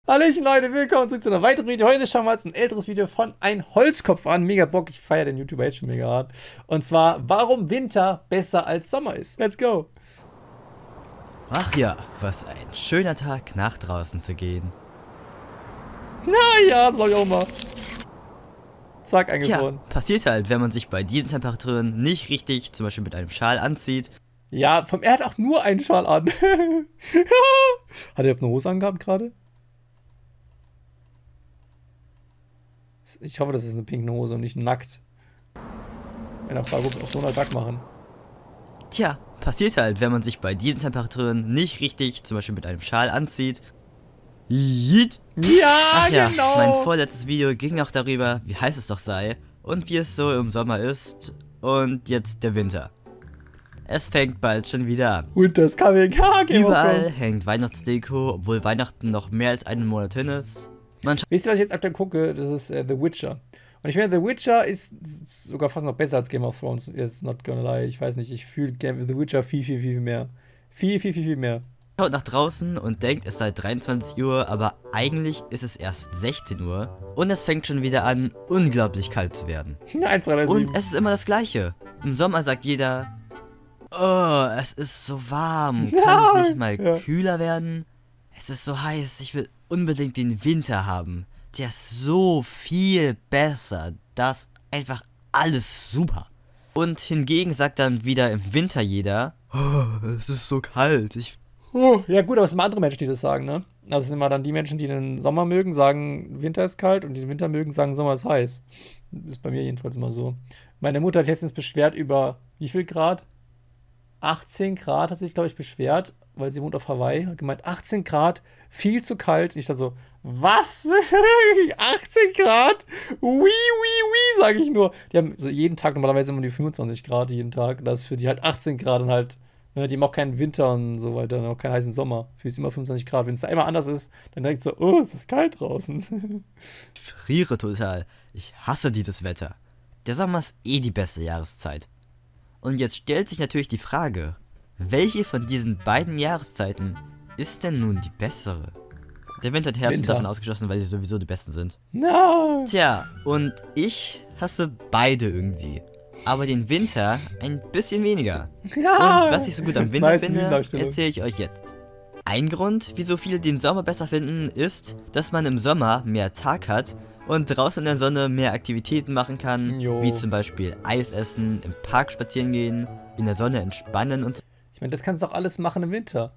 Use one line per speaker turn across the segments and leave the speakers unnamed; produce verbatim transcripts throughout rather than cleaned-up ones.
Hallöchen Leute, willkommen zurück zu einer weiteren Video. Heute schauen wir uns ein älteres Video von Ein Holzkopf an. Mega Bock, ich feiere den YouTuber jetzt schon mega hart. Und zwar, warum Winter besser als Sommer ist. Let's go!
Ach ja, was ein schöner Tag, nach draußen zu gehen.
Na ja, das glaube ich auch mal. Zack, eingefroren.
Tja, passiert halt, wenn man sich bei diesen Temperaturen nicht richtig, zum Beispiel mit einem Schal anzieht.
Ja, vom, er hat auch nur einen Schal an. Hat er überhaupt eine Hose angehabt gerade? Ich hoffe, das ist eine pinke Hose und nicht nackt. Wenn er fragt, ob wir auf so einer Sack machen.
Tja, passiert halt, wenn man sich bei diesen Temperaturen nicht richtig, zum Beispiel mit einem Schal anzieht. Yeet.
Ja,
Ach ja,
genau.
mein vorletztes Video ging auch darüber, wie heiß es doch sei und wie es so im Sommer ist. Und jetzt der Winter. Es fängt bald schon wieder an.
Und das kann mir gar nicht.
Überall hängt Weihnachtsdeko, obwohl Weihnachten noch mehr als einen Monat hin ist. Man
Wisst ihr, was ich jetzt aktuell gucke? Das ist äh, The Witcher. Und ich finde, The Witcher ist sogar fast noch besser als Game of Thrones. Jetzt not gonna lie. Ich weiß nicht, ich fühle The Witcher viel, viel, viel mehr. Viel, viel, viel, viel mehr.
schaut nach draußen und denkt, es sei dreiundzwanzig Uhr, aber eigentlich ist es erst sechzehn Uhr. Und es fängt schon wieder an, unglaublich kalt zu werden.
eins, drei, drei,
Und
sieben.
es ist immer das Gleiche. Im Sommer sagt jeder, oh, es ist so warm, kann
Ja,
es nicht mal
ja.
kühler werden? Es ist so heiß, ich will unbedingt den Winter haben. Der ist so viel besser, das ist einfach alles super. Und hingegen sagt dann wieder im Winter jeder, oh, es ist so kalt, ich
Oh, ja gut, aber es sind immer andere Menschen, die das sagen, ne? Also es sind immer dann die Menschen, die den Sommer mögen, sagen, Winter ist kalt und die den Winter mögen, sagen, Sommer ist heiß. Ist bei mir jedenfalls immer so. Meine Mutter hat letztens beschwert über wie viel Grad? achtzehn Grad hat sich, glaube ich, beschwert, weil sie wohnt auf Hawaii. Hat gemeint, achtzehn Grad, viel zu kalt. Und ich dachte so, was? achtzehn Grad? Wie, wie, wie, sage ich nur. Die haben so jeden Tag normalerweise immer die fünfundzwanzig Grad jeden Tag. Das ist für die halt achtzehn Grad und halt, ne, die haben auch keinen Winter und so weiter, und auch keinen heißen Sommer. Für die ist immer fünfundzwanzig Grad. Wenn es da einmal anders ist, dann direkt so, oh, es ist kalt draußen.
friere total. Ich hasse dieses Wetter. Der Sommer ist eh die beste Jahreszeit. Und jetzt stellt sich natürlich die Frage, welche von diesen beiden Jahreszeiten ist denn nun die bessere? Der Winter und Herbst sind
Winter.
davon ausgeschlossen, weil sie sowieso die besten sind.
Na.
Tja, und ich hasse beide irgendwie. Aber den Winter ein bisschen weniger.
Ja.
Und was ich so gut am Winter
Nice
finde,
Liniendarstellung.
erzähle ich euch jetzt. Ein Grund, wieso viele den Sommer besser finden, ist, dass man im Sommer mehr Tag hat und draußen in der Sonne mehr Aktivitäten machen kann,
Jo.
wie zum Beispiel Eis essen, im Park spazieren gehen, in der Sonne entspannen und
Ich meine, das kannst du doch alles machen im Winter.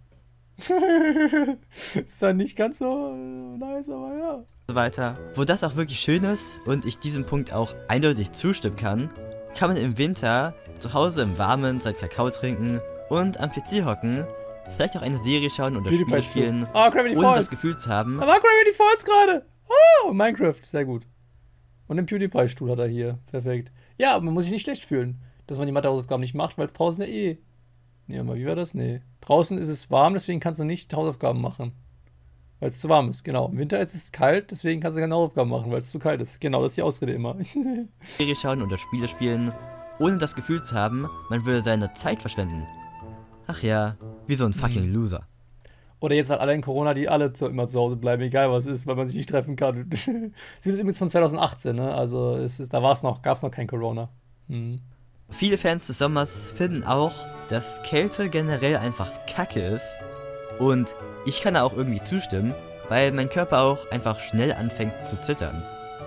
Ist dann nicht ganz so äh, nice, aber ja.
so weiter. Wo das auch wirklich schön ist und ich diesem Punkt auch eindeutig zustimmen kann, kann man im Winter zu Hause im Warmen sein Kakao trinken und am P C hocken, vielleicht auch eine Serie schauen oder Spiele
PewDiePie
spielen,
Sturz. Ah, Gravity
ohne
Falls.
das Gefühl zu haben,
Da war Gravity Falls gerade. Oh, Minecraft. Sehr gut. Und den PewDiePie-Stuhl hat er hier. Perfekt. Ja, aber man muss sich nicht schlecht fühlen, dass man die Mathehausaufgaben nicht macht, weil es draußen ja eh... Nee, aber wie war das? Nee. Draußen ist es warm, deswegen kannst du nicht Hausaufgaben machen. Weil es zu warm ist. Genau. Im Winter ist es kalt, deswegen kannst du keine Hausaufgaben machen, weil es zu kalt ist. Genau, das ist die Ausrede immer.
Serie schauen oder Spiele spielen, ohne das Gefühl zu haben, man würde seine Zeit verschwenden. Ach ja, wie so ein fucking Loser.
Oder jetzt halt alle in Corona, die alle zu, immer zu Hause bleiben, egal was ist, weil man sich nicht treffen kann. Das ist übrigens von zwanzig achtzehn, ne? Also es ist, da war es noch, gab es noch kein Corona. Hm.
Viele Fans des Sommers finden auch, dass Kälte generell einfach kacke ist. Und ich kann da auch irgendwie zustimmen, weil mein Körper auch einfach schnell anfängt zu zittern.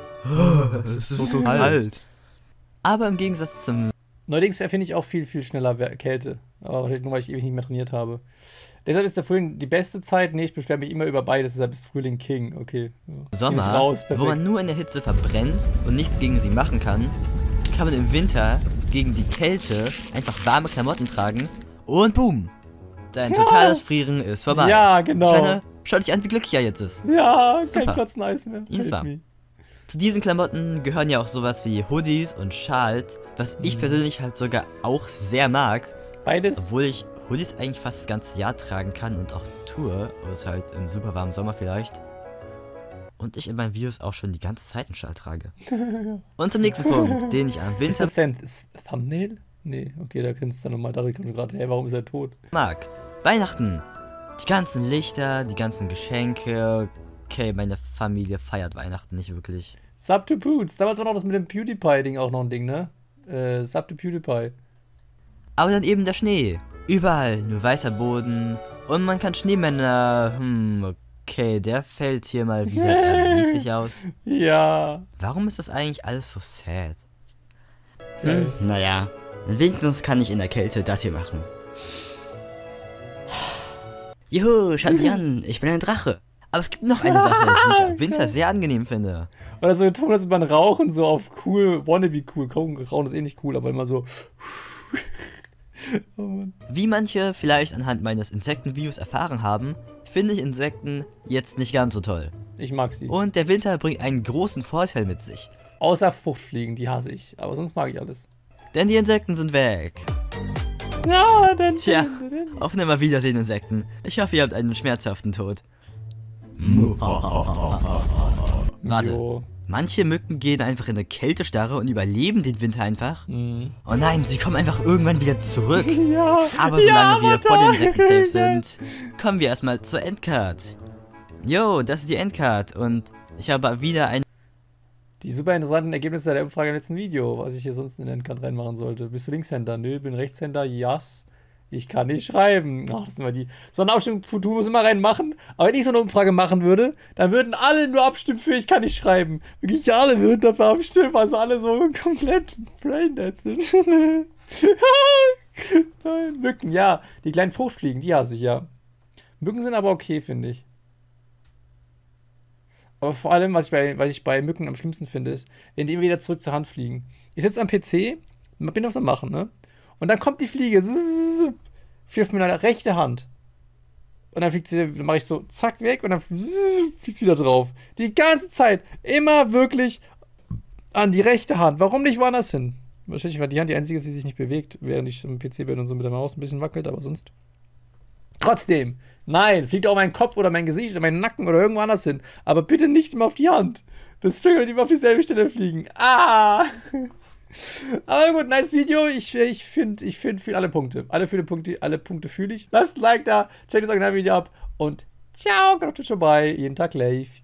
Es ist so kalt. Aber im Gegensatz zum
Neuerdings erfinde ich auch viel, viel schneller Wer- Kälte. Aber wahrscheinlich nur, weil ich ewig nicht mehr trainiert habe. Deshalb ist der Frühling die beste Zeit. Nee, ich beschwere mich immer über beides, deshalb ist Frühling King. Okay. Ja. Geh
Sommer,
nicht raus,
wo
perfekt.
man nur in der Hitze verbrennt und nichts gegen sie machen kann, kann man im Winter gegen die Kälte einfach warme Klamotten tragen und boom! Dein
Ja.
totales Frieren ist vorbei.
Ja, genau.
Ich meine, schau dich an, wie glücklich er jetzt ist.
Ja, kein
Super.
Kotzen Eis mehr.
Ihn
Help
zwar.
me.
Zu diesen Klamotten gehören ja auch sowas wie Hoodies und Schals, was ich
Mhm.
persönlich halt sogar auch sehr mag,
Beides.
obwohl ich Hoodies eigentlich fast das ganze Jahr tragen kann und auch tue, außer halt im super warmen Sommer vielleicht. Und ich in meinen Videos auch schon die ganze Zeit einen Schal trage. Und zum nächsten Punkt, den ich am
Ist
Winter
das denn das Thumbnail? Nee, okay, da kannst du dann nochmal, da kommt gerade, hey, warum ist er tot?
mag. Weihnachten. Die ganzen Lichter, die ganzen Geschenke, Okay, meine Familie feiert Weihnachten nicht wirklich.
Sub to Poots. Damals war noch das mit dem PewDiePie-Ding auch noch ein Ding, ne? Äh, Sub to PewDiePie.
Aber dann eben der Schnee. Überall nur weißer Boden. Und man kann Schneemänner... Hm, okay, der fällt hier mal wieder eher mäßig aus.
Ja.
Warum ist das eigentlich alles so sad?
Hm, naja. Wenigstens kann ich in der Kälte das hier machen. Juhu, schau mich an, ich bin ein Drache.
Aber es gibt noch eine Sache, die ich im Winter sehr angenehm finde.
Oder so Thomas mit beim Rauchen so auf cool, wannabe cool. Rauchen ist eh nicht cool, aber immer so. Oh Mann.
Wie manche vielleicht anhand meines Insektenvideos erfahren haben, finde ich Insekten jetzt nicht ganz so toll.
Ich mag sie.
Und der Winter bringt einen großen Vorteil mit sich.
Außer Fruchtfliegen, die hasse ich. Aber sonst mag ich alles.
Denn die Insekten sind weg.
Ja, dann.
Tja, auf Nimmerwiedersehen, Insekten. Ich hoffe, ihr habt einen schmerzhaften Tod. Warte,
Jo.
manche Mücken gehen einfach in eine Kältestarre und überleben den Winter einfach.
Mhm.
Oh nein, sie kommen einfach irgendwann wieder zurück.
Ja.
Aber solange
ja,
wir vor den Insekten safe
Avatar.
sind, kommen wir erstmal zur Endcard. Jo, das ist die Endcard und ich habe wieder ein...
Die super interessanten Ergebnisse der Umfrage im letzten Video, was ich hier sonst in den Endcard reinmachen sollte. Bist du Linkshänder? Nö, bin Rechtshänder. Yes. Ich kann nicht schreiben. Ach, das sind immer die. So eine Abstimmung Futur muss immer reinmachen. Aber wenn ich so eine Umfrage machen würde, dann würden alle nur abstimmen für ich kann nicht schreiben. Wirklich alle würden dafür abstimmen, also alle so komplett braindead sind. Nein, Mücken, ja. Die kleinen Fruchtfliegen, die hasse ich ja. Mücken sind aber okay, finde ich. Aber vor allem, was ich, bei, was ich bei Mücken am schlimmsten finde, ist, wenn die immer wieder zurück zur Hand fliegen. Ich sitze am P C, bin was am Machen, ne? Und dann kommt die Fliege, fliegt auf meine rechte Hand. Und dann fliegt sie, dann mache ich so, zack, weg und dann fliegt sie wieder drauf. Die ganze Zeit, immer wirklich an die rechte Hand. Warum nicht woanders hin? Wahrscheinlich, weil die Hand die einzige ist, die sich nicht bewegt, während ich am P C bin und so mit der Maus ein bisschen wackelt, aber sonst. Trotzdem, nein, fliegt auch mein Kopf oder mein Gesicht oder mein Nacken oder irgendwo anders hin. Aber bitte nicht immer auf die Hand. Das ist schön, wenn die immer auf dieselbe Stelle fliegen. Ah! Aber gut, nice Video. Ich, ich finde, ich finde für alle Punkte. Alle, viele Punkte, alle Punkte fühle ich. Lasst ein Like da, checkt das Originalvideo ab und ciao, kommt auf Twitch vorbei. Jeden Tag live.